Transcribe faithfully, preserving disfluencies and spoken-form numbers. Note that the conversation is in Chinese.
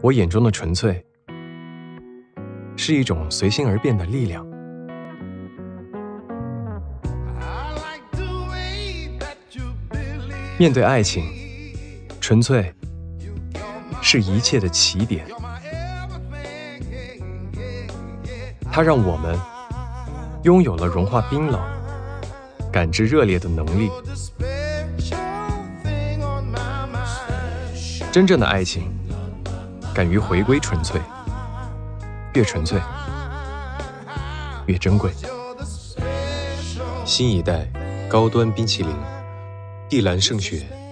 我眼中的纯粹，是一种随心而变的力量。面对爱情，纯粹是一切的起点。它让我们拥有了融化冰冷、感知热烈的能力。真正的爱情，敢于回归纯粹，越纯粹越珍贵。 新一代高端冰淇淋，碧蓝胜雪